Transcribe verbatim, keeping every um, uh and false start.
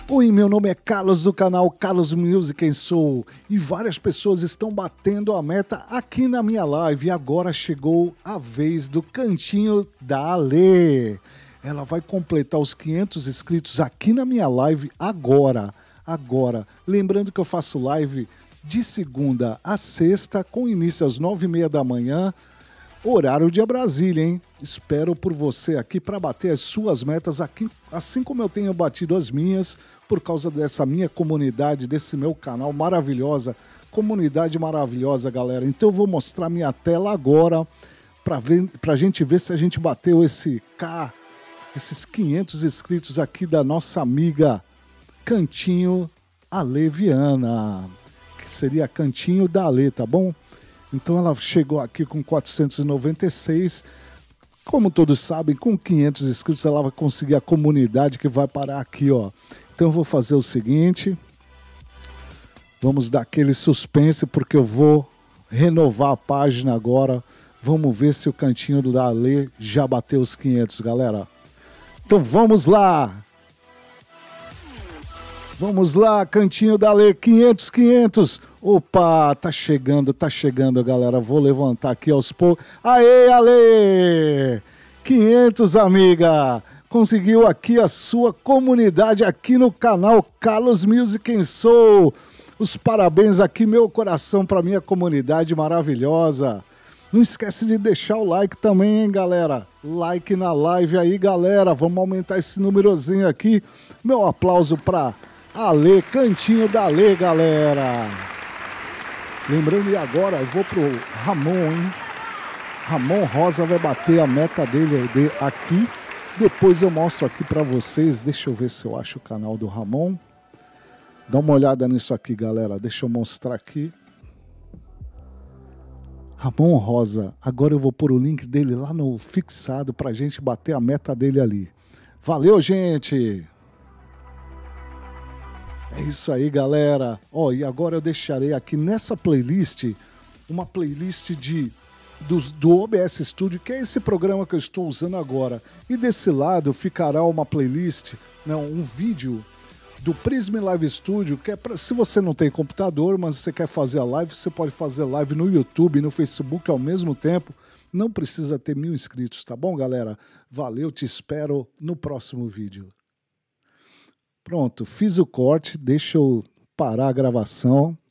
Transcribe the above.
Oi, meu nome é Carlos do canal Carlos Music and Soul e várias pessoas estão batendo a meta aqui na minha live e agora chegou a vez do Cantinho da Ale. Ela vai completar os quinhentos inscritos aqui na minha live agora, agora. Lembrando que eu faço live de segunda a sexta com início às nove e meia da manhã, horário de Brasília, hein? Espero por você aqui para bater as suas metas aqui, assim como eu tenho batido as minhas, por causa dessa minha comunidade, desse meu canal maravilhosa, comunidade maravilhosa, galera. Então eu vou mostrar minha tela agora para ver, pra gente ver se a gente bateu esse K, esses quinhentos inscritos aqui da nossa amiga Cantinho Ale Viana, que seria Cantinho da Ale, tá bom? Então ela chegou aqui com quatrocentos e noventa e seis. Como todos sabem, com quinhentos inscritos ela vai conseguir a comunidade que vai parar aqui, ó. Então eu vou fazer o seguinte. Vamos dar aquele suspense porque eu vou renovar a página agora. Vamos ver se o Cantinho da Ale já bateu os quinhentos, galera. Então vamos lá. Vamos lá, Cantinho da Ale, quinhentos, quinhentos. Opa, tá chegando, tá chegando, galera. Vou levantar aqui aos poucos. Aê, Ale! quinhentos, amiga! Conseguiu aqui a sua comunidade aqui no canal Carlos Music and Soul. Os parabéns aqui, meu coração, para minha comunidade maravilhosa. Não esquece de deixar o like também, hein, galera? Like na live aí, galera. Vamos aumentar esse númerozinho aqui. Meu aplauso para Ale, Cantinho da Ale, galera. Lembrando, e agora eu vou pro Ramon, hein? Ramon Rosa vai bater a meta dele aqui. Depois eu mostro aqui para vocês. Deixa eu ver se eu acho o canal do Ramon. Dá uma olhada nisso aqui, galera. Deixa eu mostrar aqui. Ramon Rosa. Agora eu vou pôr o link dele lá no fixado pra gente bater a meta dele ali. Valeu, gente! É isso aí, galera. Ó, e agora eu deixarei aqui nessa playlist uma playlist de, do, do O B S Studio, que é esse programa que eu estou usando agora. E desse lado ficará uma playlist, não, um vídeo do Prism Live Studio, que é para, se você não tem computador, mas você quer fazer a live, você pode fazer live no YouTube e no Facebook ao mesmo tempo. Não precisa ter mil inscritos, tá bom, galera? Valeu, te espero no próximo vídeo. Pronto, fiz o corte, deixa eu parar a gravação.